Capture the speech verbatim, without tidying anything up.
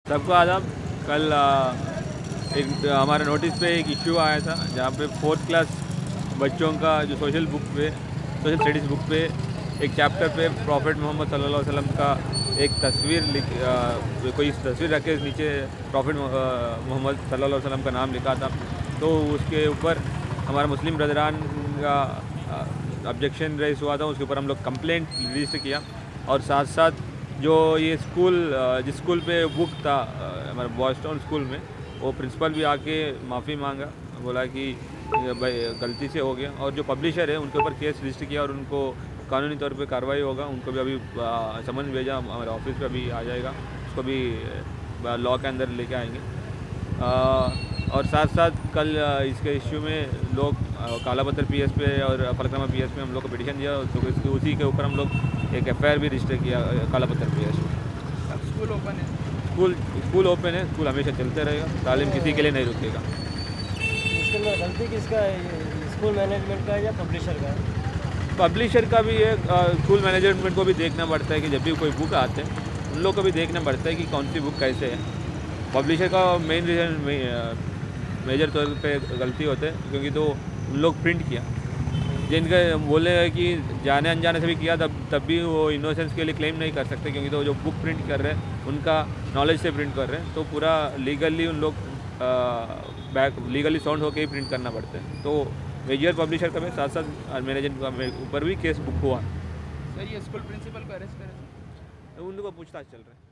सबको आदाब। कल एक हमारे नोटिस पे एक इश्यू आया था जहाँ पे फोर्थ क्लास बच्चों का जो सोशल बुक पे सोशल स्टडीज़ बुक पे एक चैप्टर पे प्रॉफिट मोहम्मद सल्लल्लाहु अलैहि वसल्लम का एक तस्वीर लिख कोई तस्वीर रख के नीचे प्रॉफिट मोहम्मद सल्लल्लाहु अलैहि वसल्लम का नाम लिखा था। तो उसके ऊपर हमारा मुस्लिम ब्रदरान का ऑब्जेक्शन रेस हुआ था। उसके ऊपर हम लोग कंप्लेंट रजिस्टर किया और साथ साथ जो ये स्कूल जिस स्कूल पे बुक था हमारे बॉयस्टाउन स्कूल में, वो प्रिंसिपल भी आके माफ़ी मांगा, बोला कि भाई गलती से हो गया। और जो पब्लिशर है उनके ऊपर केस रजिस्टर किया और उनको कानूनी तौर पे कार्रवाई होगा। उनको भी अभी समन भेजा, हमारे ऑफिस पे अभी आ जाएगा, उसको भी लॉ के अंदर लेके आएंगे। आ, और साथ साथ कल इसके इश्यू में लोग कालापत्थर पीएस पे और फलकनामा पीएस पे हम लोग को पिटीशन दिया, तो उसी के ऊपर हम लोग एक एफआईआर भी रजिस्टर किया कालापत्थर पीएस पे। अब स्कूल ओपन है? स्कूल स्कूल ओपन है, स्कूल हमेशा चलते रहेगा, तालीम किसी के लिए नहीं रुकेगा। इसके अंदर गलती किसका है, स्कूल मैनेजमेंट का है या पब्लिशर का है? पब्लिशर का भी है। स्कूल मैनेजमेंट को भी देखना पड़ता है कि जब भी कोई बुक आते हैं उन लोग को भी देखना पड़ता है कि कौन सी बुक कैसे है। पब्लिशर का मेन रीज़न मेजर तौर पे गलती होते हैं क्योंकि तो उन लोग प्रिंट किया, जिनके बोले कि जाने अनजाने से भी किया, तब तब भी वो इनोसेंस के लिए क्लेम नहीं कर सकते क्योंकि तो जो बुक प्रिंट कर रहे हैं उनका नॉलेज से प्रिंट कर रहे हैं, तो पूरा लीगली उन लोग बैक लीगली साउंड होकर ही प्रिंट करना पड़ता है। तो मेजर पब्लिशर का भी साथ साथ मैनेजर का ऊपर भी केस बुक हुआ। सर ये स्कूल प्रिंसिपल को अरेस्ट करें? तो उनको पूछताछ चल रहा है।